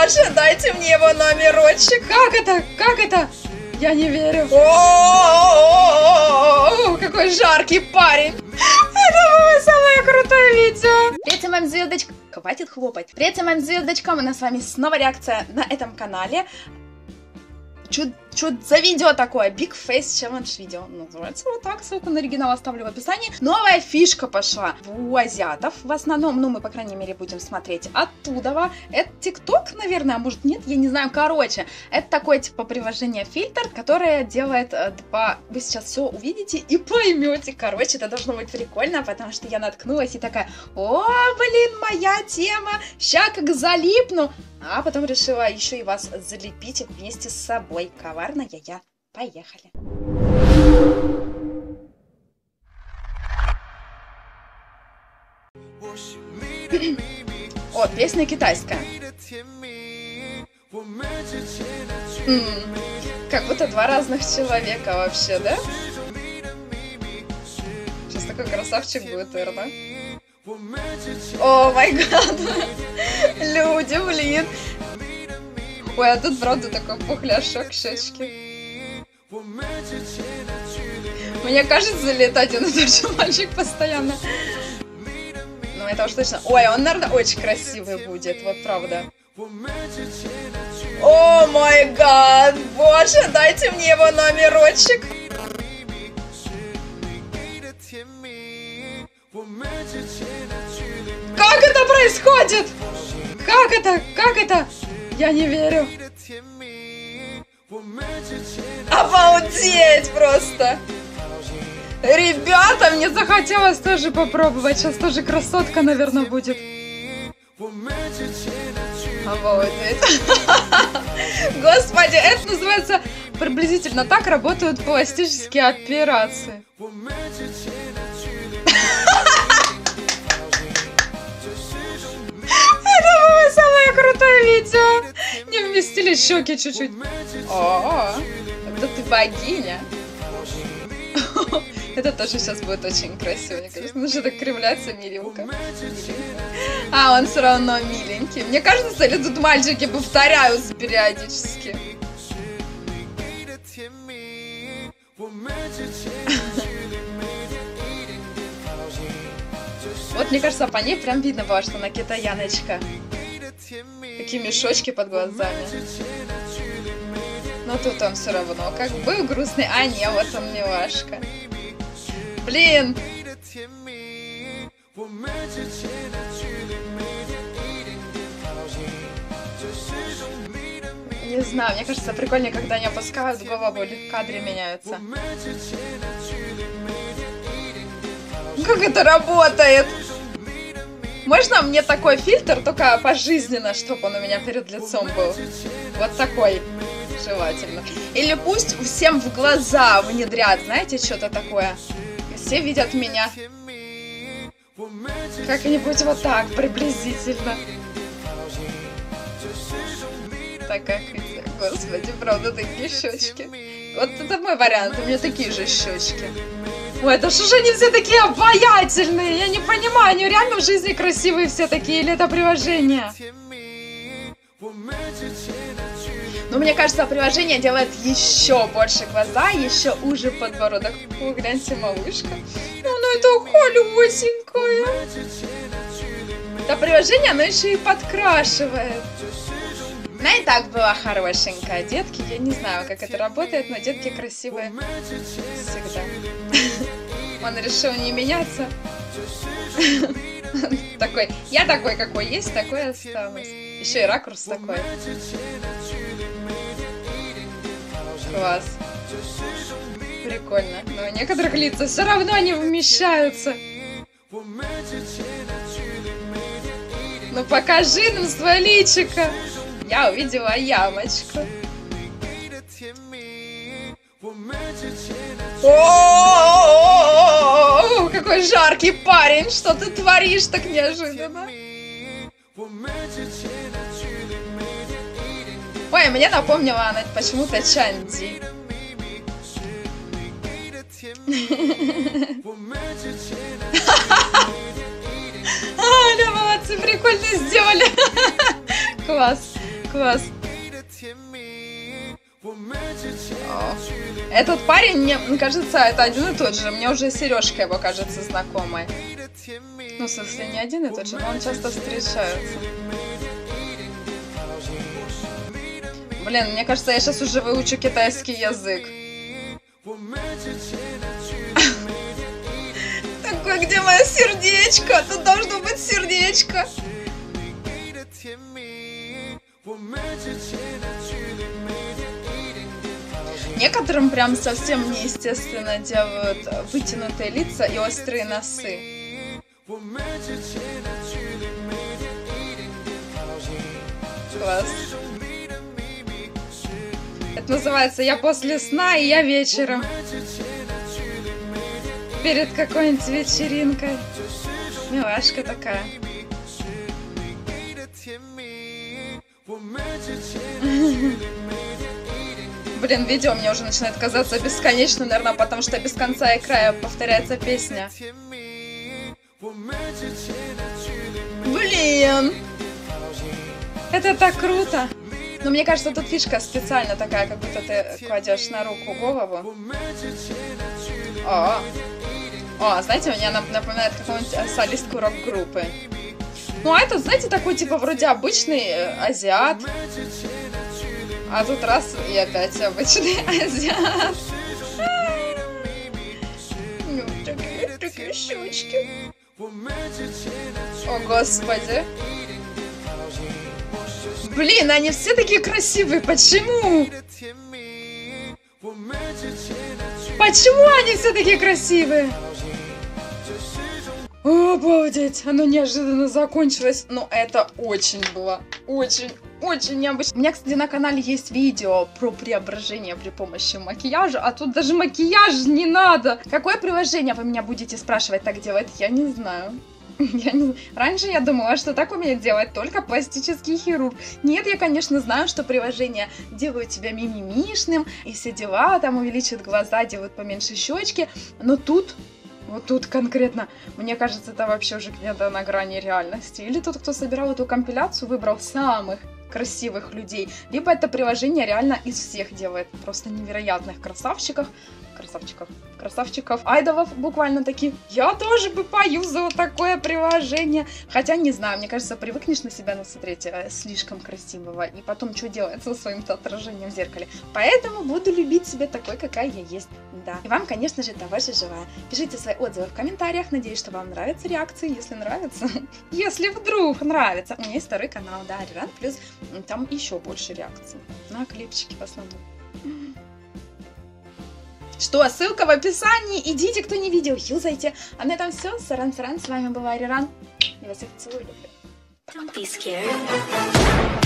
боже, дайте мне его номерочек. Как это? Как это? Я не верю. О, какой жаркий парень. Это было самое крутое видео. Привет, моим звездочкам. Хватит хлопать. Привет, моим звездочкам. У нас с вами снова реакция на этом канале. Что за видео такое? Big Face Challenge видео. Называется вот так. Ссылку на оригинал оставлю в описании. Новая фишка пошла у азиатов. В основном, ну, мы, по крайней мере, будем смотреть оттуда. Это ТикТок, наверное, а может нет, я не знаю. Короче, это такое, типа, приложение фильтр, которое делает Вы сейчас все увидите и поймете. Короче, это должно быть прикольно, потому что я наткнулась и такая: о, блин, моя тема. Ща как залипну. А потом решила еще и вас залепить вместе с собой. Коварная я. Поехали. О, песня китайская. Как будто два разных человека вообще, да? Сейчас такой красавчик будет, наверное. О май гад. Люди, блин. Ой, а тут, правда, такой пухляшок, щечки. Мне кажется, летать он тот же мальчик постоянно. Ну, это уж точно. Ой, он, наверное, очень красивый будет, вот правда. О май гад. Боже, дайте мне его номерочек. Как это происходит? Как это? Как это? Я не верю. Обалдеть просто. Ребята, мне захотелось тоже попробовать. Сейчас тоже красотка, наверное, будет. Обалдеть. Господи, это называется... Приблизительно так работают пластические операции. Самое крутое видео. Не вместили щеки чуть-чуть. О, это ты богиня. Это тоже сейчас будет очень красиво, мне кажется. Нужно так кривляться, миленько. А, он все равно миленький. Мне кажется, или тут мальчики повторяются периодически. Вот, мне кажется, по ней прям видно было, что она китаяночка. Такие мешочки под глазами. Но тут он все равно как бы грустный. А, не, вот он милашка. Блин. Не знаю, мне кажется, прикольнее, когда они опускают голову, или в кадре меняются. Как это работает? Можно мне такой фильтр, только пожизненно, чтобы он у меня перед лицом был? Вот такой, желательно. Или пусть всем в глаза внедрят, знаете, что-то такое. Все видят меня. Как-нибудь вот так, приблизительно. Так как, господи, правда, такие щечки. Вот это мой вариант, у меня такие же щечки. Ой, да что же они все такие обаятельные? Я не понимаю, они реально в жизни красивые все такие, или это приложение? Но мне кажется, приложение делает еще больше глаза, еще уже подбородок. О, гляньте, малышка. Ну это холюсенькая. Это приложение, оно еще и подкрашивает. Она и так была хорошенькая. Детки, я не знаю, как это работает, но детки красивые всегда. Он решил не меняться. Такой, я такой, какой есть, такой останусь. Еще и ракурс такой. Класс. Прикольно. Но у некоторых лица все равно не вмещаются. Ну покажи нам свое личико. Я увидела ямочку. О, какой жаркий парень! Что ты творишь так неожиданно? Ой, мне напомнила она почему-то Чанди. Молодцы, прикольно сделали. Класс. Класс. Этот парень, мне кажется, это один и тот же. Мне уже сережка его кажется знакомой. Ну, в смысле, не один и тот же, но он часто встречается. Блин, мне кажется, я сейчас уже выучу китайский язык. Такой, где мое сердечко? Тут должно быть сердечко. Некоторым прям совсем неестественно делают вытянутые лица и острые носы. Класс. Это называется «Я после сна и я вечером». Перед какой-нибудь вечеринкой. Милашка такая. Блин, видео мне уже начинает казаться бесконечным, наверное, потому что без конца и края повторяется песня. Блин! Это так круто! Но мне кажется, тут фишка специально такая, как будто ты кладешь на руку голову. О, знаете, меня напоминает какую-нибудь солистку рок-группы. Ну, а этот, знаете, такой, типа, вроде обычный азиат. А тут раз и опять обычный азиат. Ну, такие щечки. О, господи. Блин, они все такие красивые. Почему? Почему они все такие красивые? О, обалдеть, оно неожиданно закончилось. Но это очень было, очень необычно. У меня, кстати, на канале есть видео про преображение при помощи макияжа, а тут даже макияж не надо. Какое приложение, вы меня будете спрашивать, так делать? Я не знаю. Раньше я думала, что так умеет делать только пластический хирург. Нет, я, конечно, знаю, что приложения делают тебя мимимишным, и все дела, там увеличивают глаза, делают поменьше щечки, но тут... Вот тут конкретно, мне кажется, это вообще уже где-то на грани реальности. Или тот, кто собирал эту компиляцию, выбрал самых красивых людей. Либо это приложение реально из всех делает просто невероятных красавчиков, айдолов буквально таких. Я тоже бы поюзала такое приложение. Хотя, не знаю, мне кажется, привыкнешь на себя насмотреть слишком красивого. И потом, что делать со своим-то отражением в зеркале. Поэтому буду любить себя такой, какая я есть. Да. И вам, конечно же, того же желаю. Пишите свои отзывы в комментариях. Надеюсь, что вам нравятся реакции. Если нравится, если вдруг нравится. У меня есть второй канал, да, Ариран Плюс. Там еще больше реакций. На клипчики в основном. Что, ссылка в описании. Идите, кто не видел, юзайте. А на этом все. Саран-саран. С вами была Ариран. Я вас всех целую, люблю.